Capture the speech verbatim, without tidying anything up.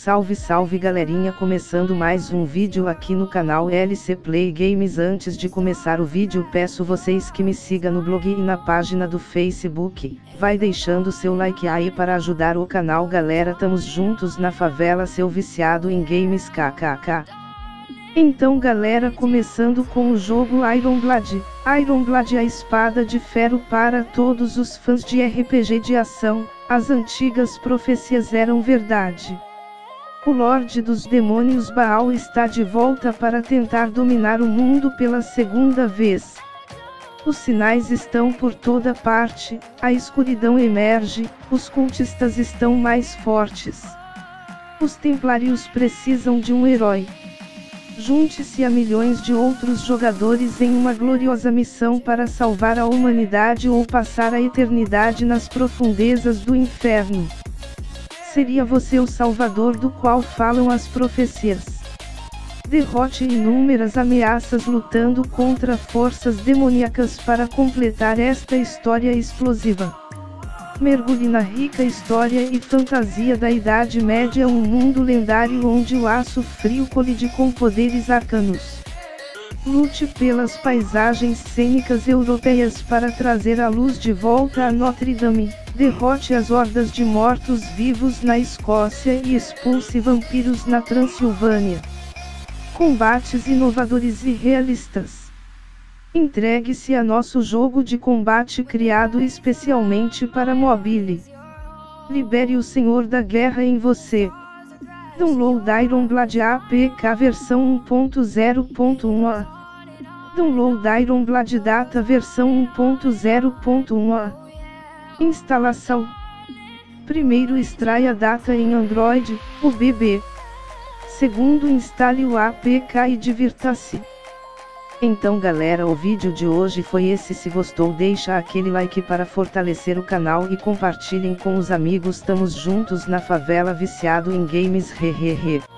Salve salve galerinha, começando mais um vídeo aqui no canal L C Play Games. Antes de começar o vídeo peço vocês que me sigam no blog e na página do Facebook, vai deixando seu like aí para ajudar o canal galera, tamo juntos na favela seu viciado em games kkk. Então galera, começando com o jogo Ironblade. Ironblade, a espada de ferro para todos os fãs de R P G de ação, as antigas profecias eram verdade. O Lorde dos Demônios Baal está de volta para tentar dominar o mundo pela segunda vez. Os sinais estão por toda parte, a escuridão emerge, os cultistas estão mais fortes. Os templários precisam de um herói. Junte-se a milhões de outros jogadores em uma gloriosa missão para salvar a humanidade ou passar a eternidade nas profundezas do inferno. Seria você o salvador do qual falam as profecias. Derrote inúmeras ameaças lutando contra forças demoníacas para completar esta história explosiva. Mergulhe na rica história e fantasia da Idade Média, um mundo lendário onde o aço frio colide com poderes arcanos. Lute pelas paisagens cênicas europeias para trazer a luz de volta a Notre Dame, derrote as hordas de mortos-vivos na Escócia e expulse vampiros na Transilvânia. Combates inovadores e realistas. Entregue-se a nosso jogo de combate criado especialmente para mobile. Libere o Senhor da Guerra em você. Download Ironblade A P K versão um ponto zero ponto um A. Download Ironblade Data versão um ponto zero ponto um A. Instalação. Primeiro, extraia a data em Android, U B B. Segundo, instale o A P K e divirta-se. Então galera, o vídeo de hoje foi esse. Se gostou, deixa aquele like para fortalecer o canal e compartilhem com os amigos. Tamo juntos na favela, viciado em games, hehehe.